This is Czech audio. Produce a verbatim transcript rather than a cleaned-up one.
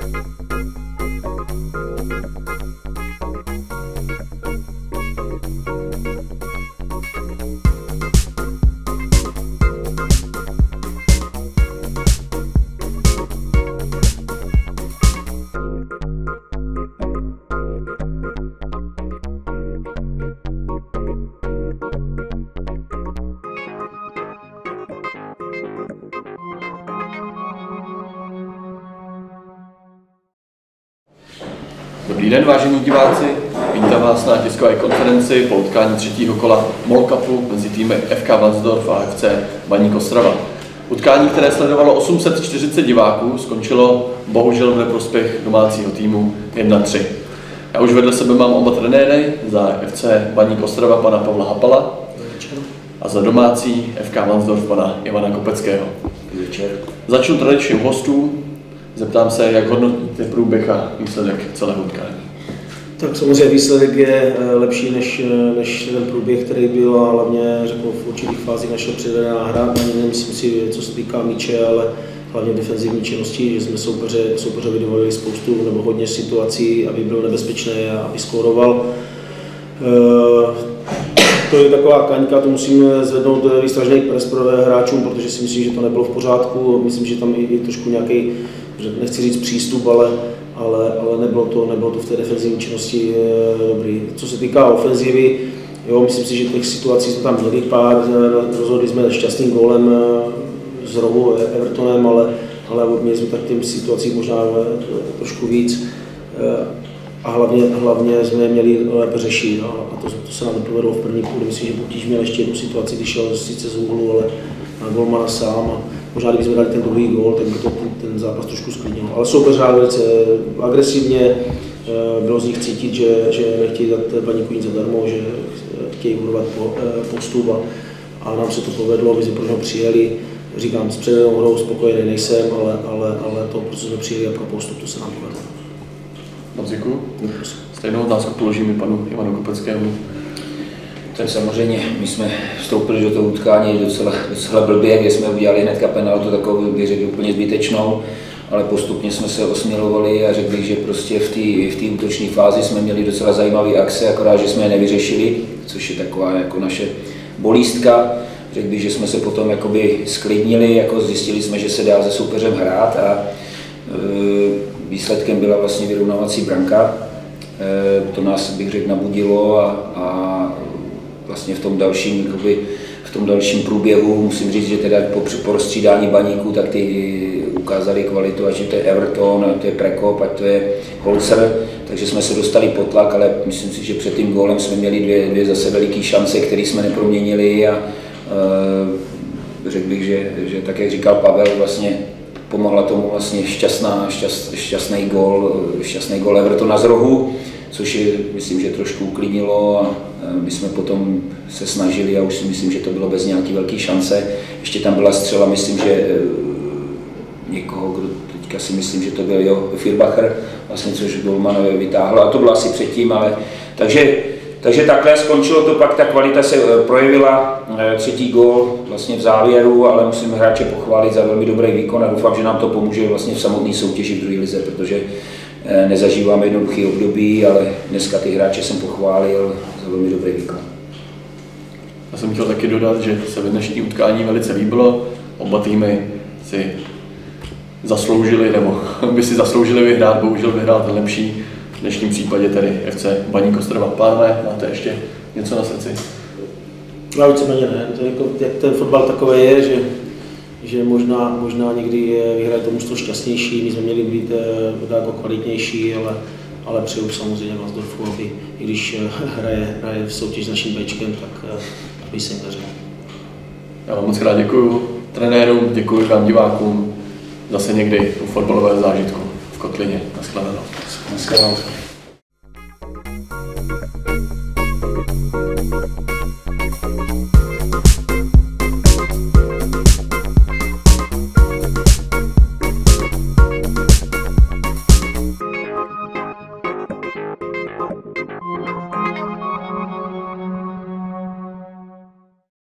Dobrý den, vážení diváci, vítám vás na tiskové konferenci po utkání třetího kola MOL Cupu mezi týmy F K Varnsdorf a F C Baník Ostrava. Utkání, které sledovalo osm set čtyřicet diváků, skončilo bohužel v neprospěch domácího týmu jedna tři. Já už vedle sebe mám oba trenéry, za F C Baník Ostrava pana Pavla Hapala a za domácí F K Varnsdorf pana Ivana Kopeckého. Začnu tradičním hostů. Zeptám se, jak hodnotíte průběh a výsledek celého utkání. Tak samozřejmě výsledek je lepší než, než ten průběh, který byl, a hlavně řekl, v určitých fázích naše předvedená hra. Nemyslím si, co se týká míče, ale hlavně defenzivní činnosti, že jsme soupeře, soupeřovi dovolili spoustu nebo hodně situací, aby byl nebezpečný a aby skóroval. To je taková kaňka, to musíme zvednout výstražný pres pro hráčům, protože si myslím, že to nebylo v pořádku. Myslím, že tam je trošku nějaký, nechci říct přístup, ale, ale, ale nebylo, to, nebylo to v té defenzivní činnosti dobrý. Co se týká ofenzivy, jo, myslím si, že těch situací jsme tam měli pár, rozhodli jsme šťastným gólem z rohu Evertonem, ale, ale měli jsme tak těm situací možná trošku víc. A hlavně, hlavně jsme měli lépe řešit, a to, to se nám nepovedlo v první půli. Myslím, že Butíž měl ještě jednu situaci, když šel sice z úhlu, ale na golmana sám. A možná kdybychom dali ten druhý gól, tak by to ten, ten zápas trošku sklidnil. Ale soupeř hrál velice agresivně, bylo z nich cítit, že, že nechtějí dát Baníku nic zadarmo, že chtějí urvat postup, a, a nám se to povedlo, my jsme pro něho přijeli. Říkám, s předvedenou hrou spokojený nejsem, ale, ale, ale to, proč jsme přijeli a pro postup, to se nám povedlo. Moc děkuji. Stejnou otázku položím i panu Ivanu Kopeckému. Tak samozřejmě, my jsme vstoupili do toho utkání docela, docela blbě, kde jsme udělali hnedka penaltu, takovou, bych řekl, úplně zbytečnou, ale postupně jsme se osmělovali a řekl bych, že prostě v té v té útoční fázi jsme měli docela zajímavé akce, akorát, že jsme je nevyřešili, což je taková jako naše bolístka. Řekl bych, že jsme se potom jakoby sklidnili, jako zjistili jsme, že se dá se soupeřem hrát, a e, výsledkem byla vlastně vyrovnávací branka. To nás, bych řekl, nabudilo, a, a vlastně v tom dalším, jakoby, v tom dalším průběhu musím říct, že teda po, po rozstřídání Baníku, tak ty ukázali kvalitu, ať to je Everton, ať to je Prekop, ať to je Holzer, takže jsme se dostali pod tlak, ale myslím si, že před tím gólem jsme měli dvě, dvě zase veliké šance, které jsme neproměnili, a e, řekl bych, že, že tak, jak říkal Pavel, vlastně pomohla tomu vlastně šťastná, šťast, šťastný gól, šťastný gól Evertona z rohu, což je, myslím, že trošku uklidnilo, a my jsme potom se snažili, a už si myslím, že to bylo bez nějaké velké šance. Ještě tam byla střela, myslím, že někoho, kdo teďka si myslím, že to byl jo, Firbacher, vlastně, což golman vytáhl, a to bylo asi předtím, ale takže Takže takhle skončilo to, pak ta kvalita se projevila, třetí gól vlastně v závěru, ale musím hráče pochválit za velmi dobrý výkon a doufám, že nám to pomůže vlastně v samotné soutěži v druhé lize, protože nezažíváme jednoduchý období, ale dneska ty hráče jsem pochválil za velmi dobrý výkon. Já jsem chtěl taky dodat, že se ve dnešní utkání velice líbilo, oba týmy si zasloužili, nebo by si zasloužili vyhrát, bohužel vyhrál ten lepší. V dnešním případě tedy F C Baník Ostrava. Pánové, máte ještě něco na srdci? Já víceméně ne. To jako, jak ten fotbal takový je, že, že možná, možná někdy vyhraje to mužstvo šťastnější, my jsme měli být jako kvalitnější, ale, ale přeju samozřejmě Varnsdorfu, aby i když hraje, hraje v soutěž s naším Bčkem, tak aby se jim dařilo. Já vám moc krát děkuju trenérům, děkuji vám divákům, zase někdy u fotbalového zážitku v Kotlině. Naschledanou. Naschledanou.